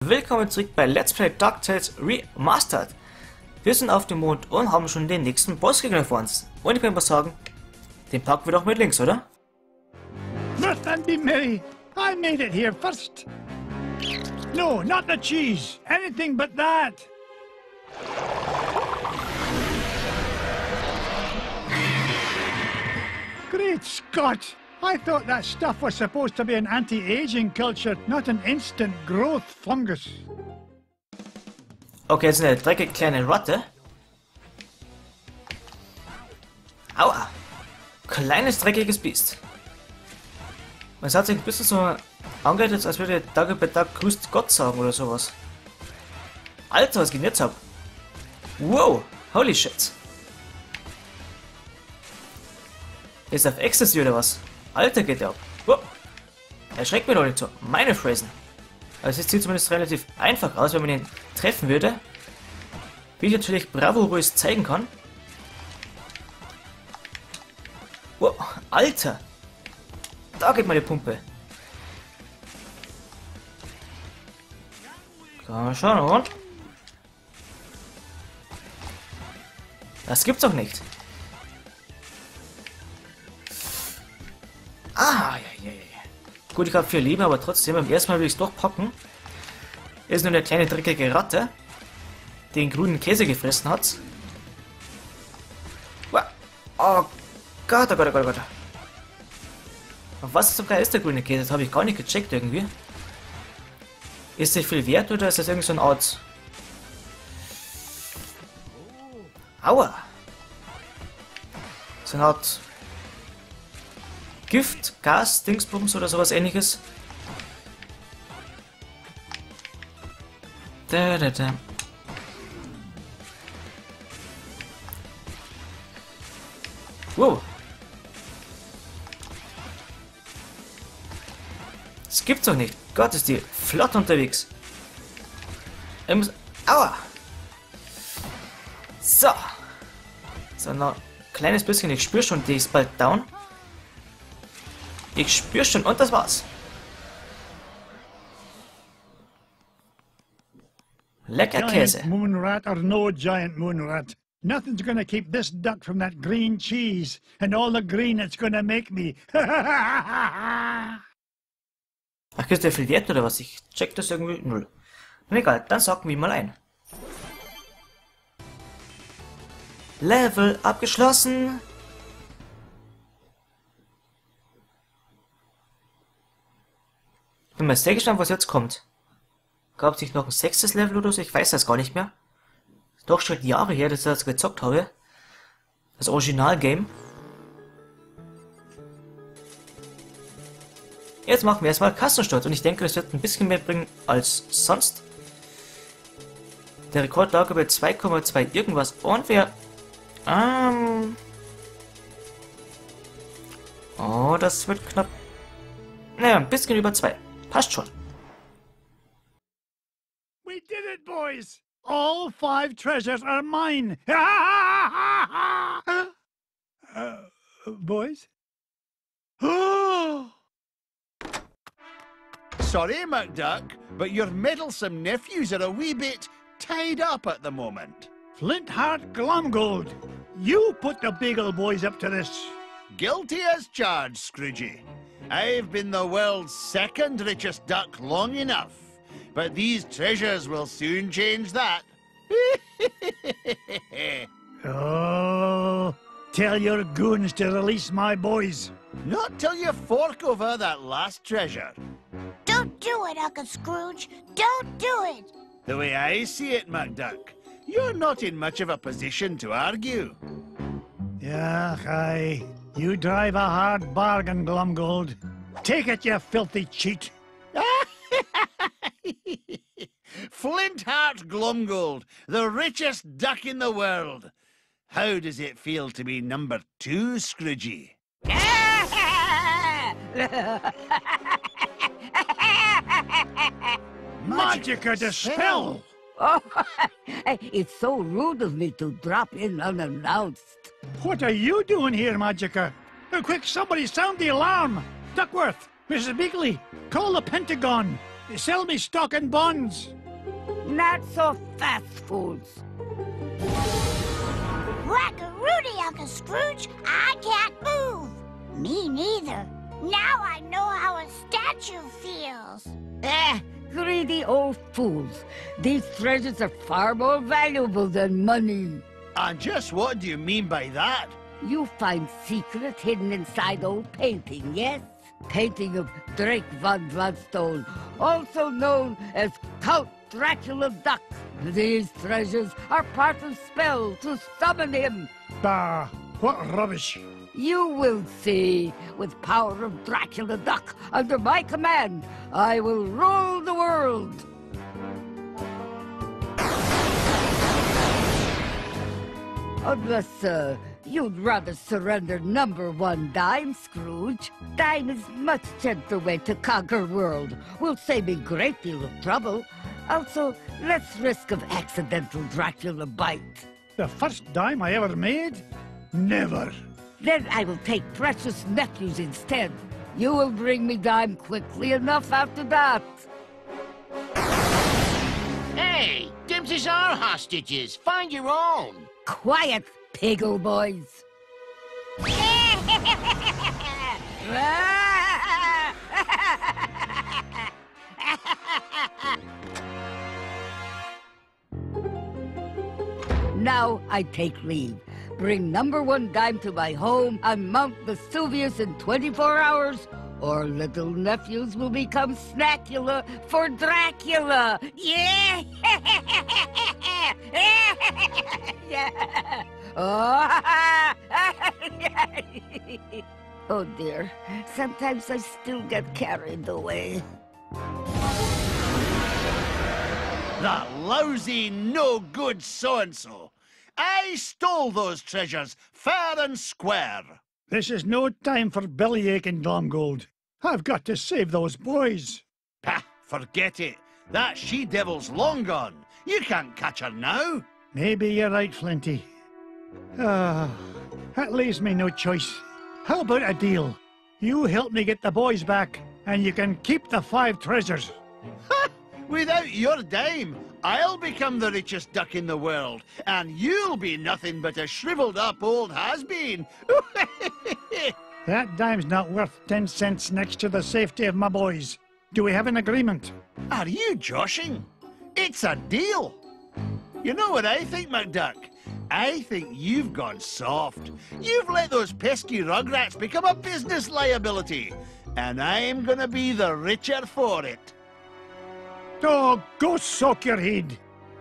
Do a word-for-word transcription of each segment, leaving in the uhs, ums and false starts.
Willkommen zurück bei Let's Play DuckTales Remastered. Wir sind auf dem Mond und haben schon den nächsten Bossgegner vor uns. Und ich kann mal sagen, den packen wir doch mit links, oder? Mirth and be merry. I made it here first. No, not the cheese. Anything but that. Great Scott! I thought that stuff was supposed to be an anti-aging culture, not an instant growth fungus. Okay, jetzt eine dreckige kleine Ratte. Aua! Kleines dreckiges Biest. Es hat sich ein bisschen so angehört, als würde Dagobert Duck grüßt Gott sagen oder sowas. Alter, was geht denn jetzt ab? Wow! Holy shit! Ist auf Ecstasy oder was? Alter, geht der ab. Wow. Erschreckt mich doch nicht so. Meine Phrasen. Also es sieht zumindest relativ einfach aus, wenn man ihn treffen würde. Wie ich natürlich bravourös zeigen kann. Wow. Alter. Da geht meine Pumpe. Komm schon, und? Das gibt's doch nicht. Ah, ja, ja, ja. Gut, ich habe vier Leben, aber trotzdem, beim ersten Mal will ich es doch packen. Ist nur eine kleine dreckige Ratte, die den grünen Käse gefressen hat. Oh Gott, oh Gott, oh Gott, oh Gott. Auf was sogar ist der grüne Käse? Das habe ich gar nicht gecheckt irgendwie. Ist der viel wert oder ist das irgendwie so eine Art... Aua! So eine Art... Gift, Gas, Dingsbums oder sowas ähnliches. Da, da, da. Wow. Das gibt's doch nicht. Gott, ist die flott unterwegs. Er muss... Aua! So. So, noch ein kleines bisschen. Ich spüre schon, die ist bald down. Ich spüre schon, und das war's. Lecker Käse. Giant moonrat or no giant moonrat, nothing's gonna keep this duck from that green cheese and all the green it's gonna make me. Ach, ist der viel wert oder was? Ich check das irgendwie null. Na egal, dann sacken wir mal ein. Level abgeschlossen. Ich bin mal sehr gespannt, was jetzt kommt. Gab es nicht noch ein sechstes Level oder so? Ich weiß das gar nicht mehr. Ist doch schon Jahre her, dass ich das gezockt habe. Das Original-Game. Jetzt machen wir erstmal Kassenstart und ich denke, das wird ein bisschen mehr bringen als sonst. Der Rekord lag bei zwei Komma zwei irgendwas und wir... Ähm... Oh, das wird knapp... Naja, ein bisschen über zwei. Passt schon. We did it, boys! All five treasures are mine! uh, boys? Sorry, McDuck, but your meddlesome nephews are a wee bit tied up at the moment. Flintheart Glomgold, you put the Beagle boys up to this. Guilty as charged, Scroogey. I've been the world's second richest duck long enough, but these treasures will soon change that. Oh, tell your goons to release my boys. Not till you fork over that last treasure. Don't do it, Uncle Scrooge. Don't do it. The way I see it, McDuck, you're not in much of a position to argue. Yeah, aye. You drive a hard bargain, Glomgold. Take it, you filthy cheat. Flintheart Glomgold, the richest duck in the world. How does it feel to be number two, Scroogey? Magica dispel! Oh, it's so rude of me to drop in unannounced. What are you doing here, Magica? Oh, quick, somebody sound the alarm! Duckworth, Missus Beakley, call the Pentagon. Sell me stock and bonds. Not so fast, fools. Whack-a-roody, Uncle Scrooge. I can't move. Me neither. Now I know how a statue feels. Eh, greedy old fools. These treasures are far more valuable than money. And just what do you mean by that? You find secret hidden inside old painting, yes? Painting of Drake von Gladstone, also known as Count Dracula Duck. These treasures are part of spell to summon him. Bah, what rubbish. You will see. With power of Dracula Duck under my command, I will rule the world. Unless, uh, you'd rather surrender number one dime, Scrooge. Dime is much gentler way to conquer world. Will save me great deal of trouble. Also, less risk of accidental Dracula bite. The first dime I ever made? Never. Then I will take precious nephews instead. You will bring me dime quickly enough after that. Hey, Dimses are hostages. Find your own. Quiet, piggle boys. Now I take leave. Bring number one dime to my home on Mount Vesuvius in twenty-four hours, or little nephews will become Snackula for Dracula. Yeah! Yeah! Oh. Oh dear, sometimes I still get carried away. That lousy, no-good so-and-so. I stole those treasures, fair and square. This is no time for bellyache and Glomgold. I've got to save those boys. Pah, forget it. That she-devil's long gone. You can't catch her now. Maybe you're right, Flinty. Ah, that leaves me no choice. How about a deal? You help me get the boys back, and you can keep the five treasures. Ha! Without your dime, I'll become the richest duck in the world, and you'll be nothing but a shriveled-up old has-been. That dime's not worth ten cents next to the safety of my boys. Do we have an agreement? Are you joshing? It's a deal. You know what I think, McDuck? I think you've gone soft. You've let those pesky rugrats become a business liability, and I'm gonna be the richer for it. Oh, go soak your head.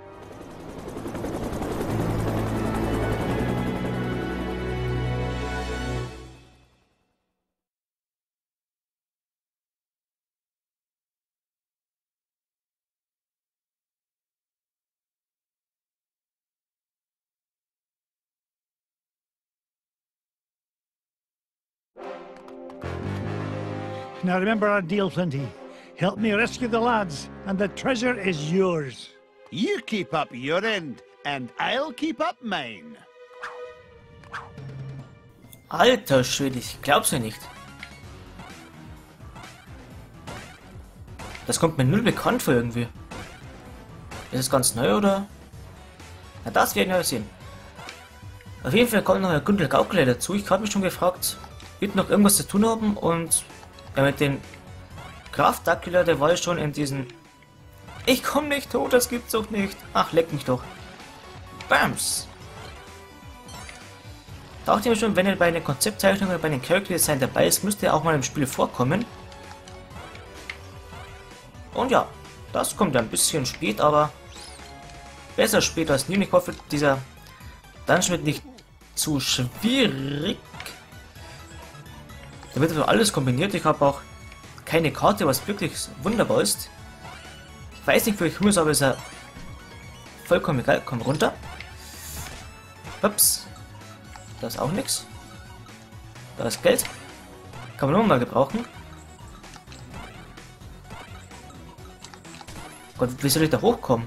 Now remember our deal, Flinty. Help me rescue the lads, and the treasure is yours. You keep up your end, and I'll keep up mine. Alter Schwede, ich glaub's ja nicht. Das kommt mir null bekannt vor irgendwie. Ist es ganz neu oder? Na, das werden wir ja sehen. Auf jeden Fall kommt noch ein Gundel Gaukler dazu. Ich habe mich schon gefragt, wird noch irgendwas zu tun haben, und ja, mit den Graf Dracula, der war schon in diesen... Ich komm nicht tot, das gibt's doch nicht. Ach, leck mich doch. Bams! Dachte mir schon, wenn er bei den Konzeptzeichnungen, bei den Character Design dabei ist, müsste er auch mal im Spiel vorkommen. Und ja, das kommt ein bisschen spät, aber besser spät als nie. Ich hoffe, dieser Dungeon wird nicht zu schwierig. Da wird also alles kombiniert. Ich habe auch keine Karte, was wirklich wunderbar ist. Ich weiß nicht, wie ich muss, aber ist ja vollkommen egal. Komm runter. Ups. Da ist auch nichts. Da ist Geld. Kann man nur mal gebrauchen. Gott, wie soll ich da hochkommen?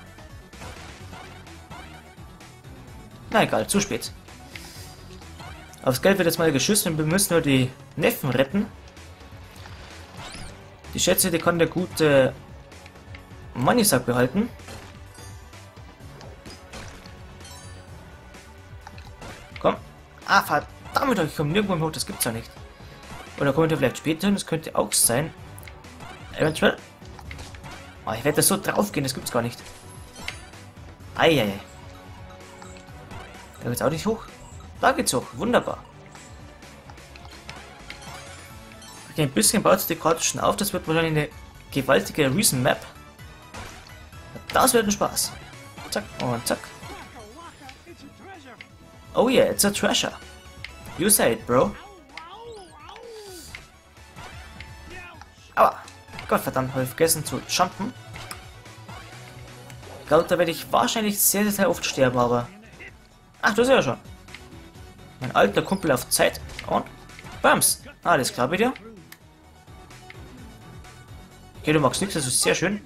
Na egal, zu spät. Aufs Geld wird jetzt mal geschützt und wir müssen nur die Neffen retten. Die Schätze, die kann der gute Moneysack behalten. Komm. Ah, verdammt, ich komme nirgendwo hoch, das gibt's ja nicht. Oder kommt er vielleicht später hin, das könnte auch sein. Eventuell. Oh, ich werde da so drauf gehen, das gibt's gar nicht. Eieiei. Da geht's auch nicht hoch. Da geht's hoch, wunderbar. Okay, ein bisschen baut sich die Karte schon auf, das wird wahrscheinlich eine gewaltige Reason Map. Das wird ein Spaß. Zack und zack. Oh yeah, it's a treasure. You say it, bro. Aber, Gottverdammt, habe ich vergessen zu jumpen. Ich glaube, da werde ich wahrscheinlich sehr, sehr, sehr oft sterben, aber... Ach, das ist ja schon. Mein alter Kumpel auf Zeit. Und... Bams. Alles klar bei dir. Okay, du magst nichts, das ist sehr schön.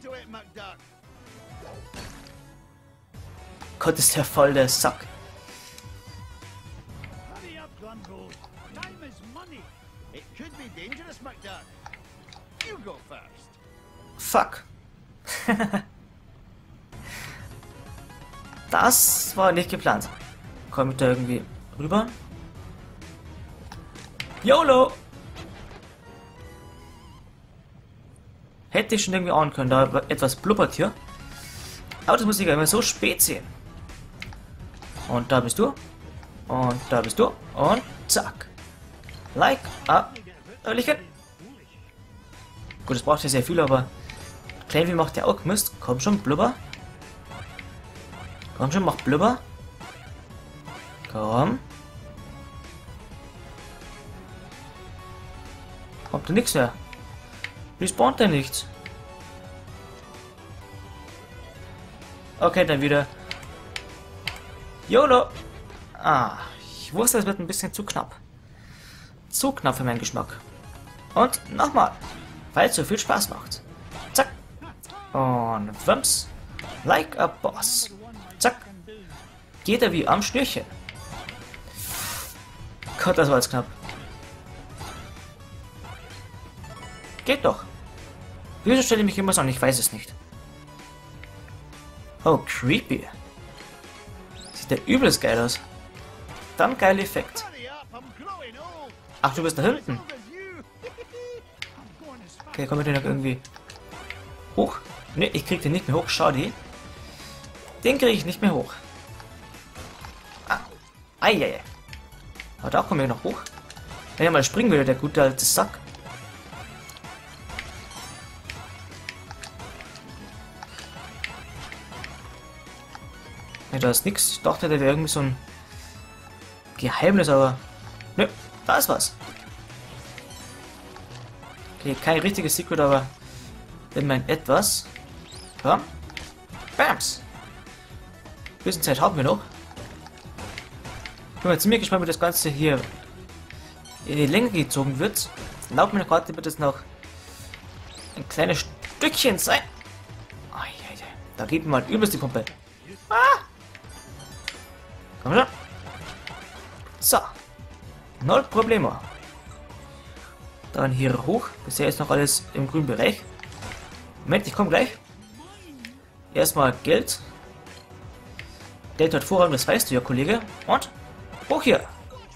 Gott, ist der voll der Sack. Fuck. Das war nicht geplant. Komm ich da irgendwie rüber? YOLO! Hätte ich schon irgendwie ahnen können, da etwas blubbert hier. Aber das muss ich ja immer so spät sehen. Und da bist du. Und da bist du. Und zack. Like a Öhrchen. Gut, das braucht ja sehr viel, aber Kleinvieh macht ja auch Mist. Komm schon, Blubber. Komm schon, mach Blubber. Komm. Kommt da nichts mehr. Respawnt er nichts. Okay, dann wieder. YOLO. Ah, ich wusste, es wird ein bisschen zu knapp. Zu knapp für meinen Geschmack. Und nochmal. Weil es so viel Spaß macht. Zack. Und wumps. Like a boss. Zack. Geht er wie am Schnürchen. Gott, das war jetzt knapp. Geht doch. Wieso stelle ich mich immer so an? Ich weiß es nicht. Oh, creepy. Sieht ja übelst geil aus. Dann geiler Effekt. Ach, du bist da hinten. Okay, kommen wir den noch irgendwie hoch? Ne, ich krieg den nicht mehr hoch. Schade. Den kriege ich nicht mehr hoch. Ah. Eieiei. Aber da kommen wir noch hoch. Wenn er mal springen würde, der gute alte Sack. Ne, da ist nichts. Ich dachte, da wäre irgendwie so ein Geheimnis, aber... Ne, da ist was. Okay, kein richtiges Secret, aber immerhin etwas. Komm. Bams. Bisschen Zeit haben wir noch. Ich bin mal ziemlich gespannt, wie das Ganze hier in die Länge gezogen wird. Laut meiner Karte wird es noch ein kleines Stückchen sein. Oh, ja, ja. Da geht mal übelst die Pumpe. Ah. Komm schon. So. Null Probleme. Dann hier hoch. Bisher ist noch alles im grünen Bereich. Moment, ich komme gleich. Erstmal Geld. Geld hat Vorrang, das weißt du ja, Kollege. Und hoch hier.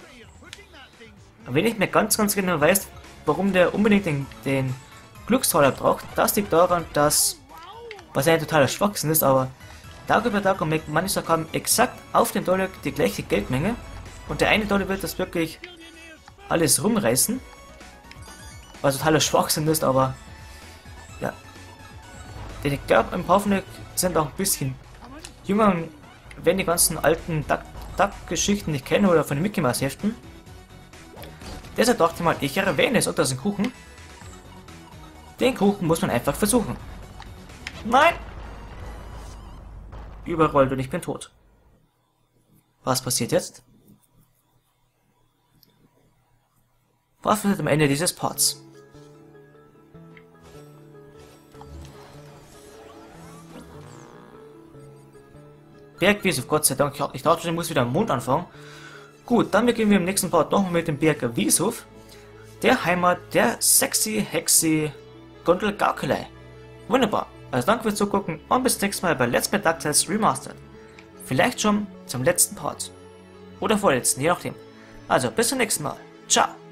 Wenn ich mir ganz, ganz genau weiß, warum der unbedingt den, den Glückstaler braucht, das liegt daran, dass, was ein totaler Schwachsinn ist, aber darüber Tag und Moneysack haben exakt auf den Dollar die gleiche Geldmenge. Und der eine Dollar wird das wirklich alles rumreißen. Was totaler Schwachsinn ist, aber ja. Denn ich glaube, ein paar von denen sind auch ein bisschen jünger und wenn die ganzen alten Duck-Geschichten nicht kennen oder von den Mickey Mouse Heften. Deshalb dachte ich mal, ich erwähne es, und das ist ein Kuchen. Den Kuchen muss man einfach versuchen. Nein! Überrollt und ich bin tot. Was passiert jetzt? Was passiert am Ende dieses Parts? Bergwiese, Gott sei Dank. Ich dachte schon, ich muss wieder am Mond anfangen. Gut, dann beginnen wir im nächsten Part nochmal mit dem Berg Wieshof, der Heimat der sexy Hexe Gondel Gaukelei. Wunderbar. Also danke fürs Zugucken und bis nächstes Mal bei Let's Play DuckTales Remastered. Vielleicht schon zum letzten Part. Oder vorletzten, je nachdem. Also bis zum nächsten Mal. Ciao.